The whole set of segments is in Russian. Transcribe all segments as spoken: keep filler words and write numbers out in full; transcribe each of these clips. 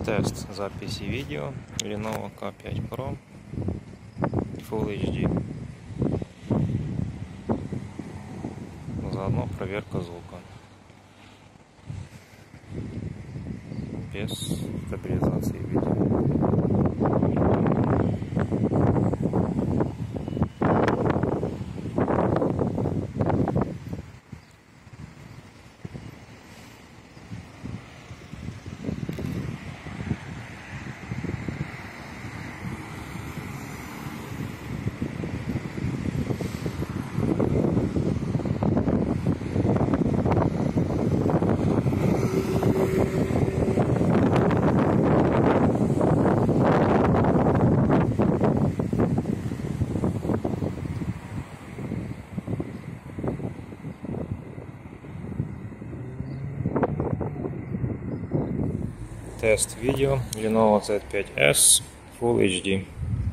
Тест записи видео Lenovo К пять Pro Full эйч ди. Заодно проверка звука без стабилизации видео. Тест видео Lenovo зет пять эс Full эйч ди.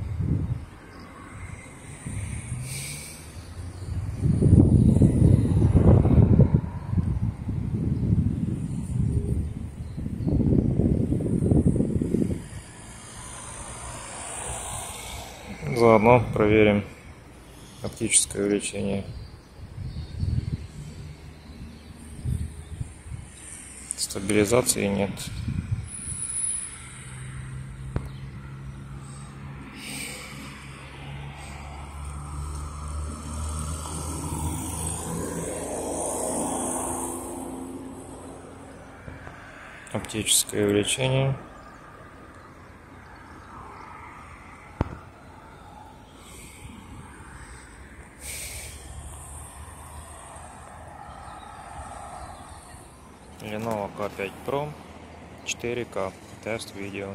Заодно проверим оптическое увеличение. Стабилизации нет. Оптическое увеличение. Lenovo К пять Pro четыре ка. Тест видео.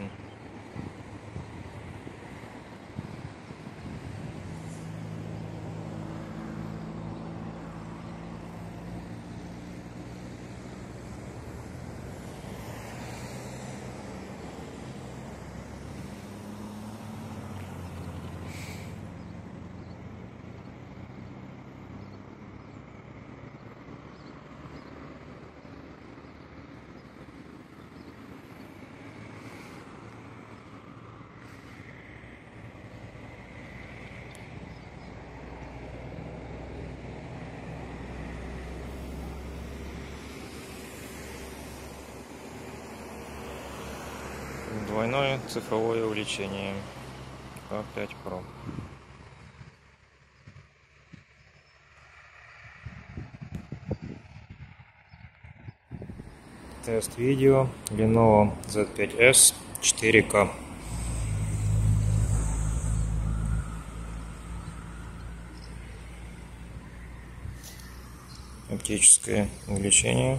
Двойное цифровое увеличение К пять Pro. Тест видео Lenovo зет пять эс четыре ка. Оптическое увеличение.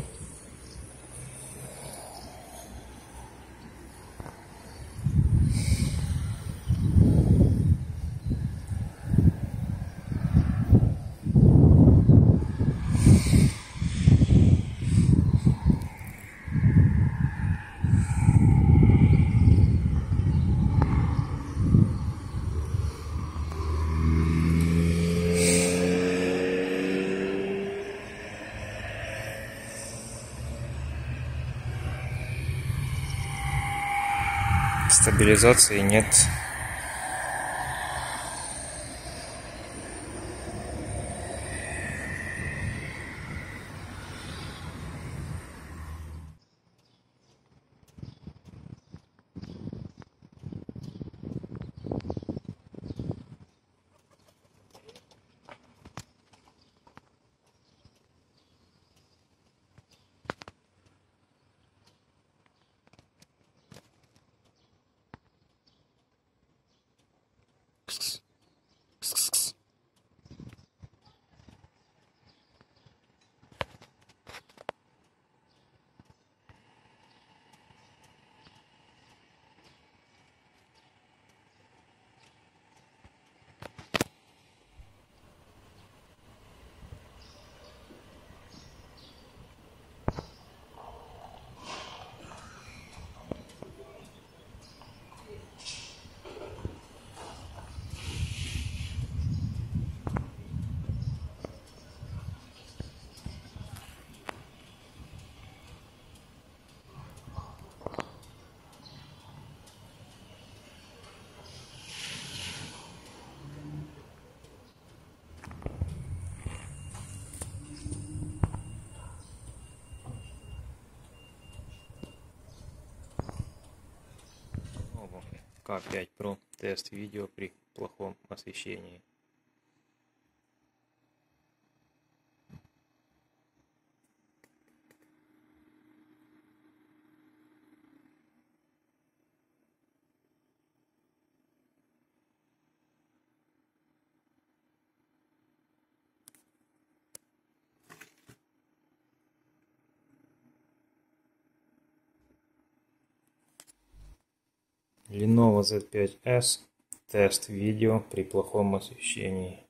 Стабилизации нет. ка пять про. Тест видео при плохом освещении. Lenovo зет пять эс. Тест видео при плохом освещении.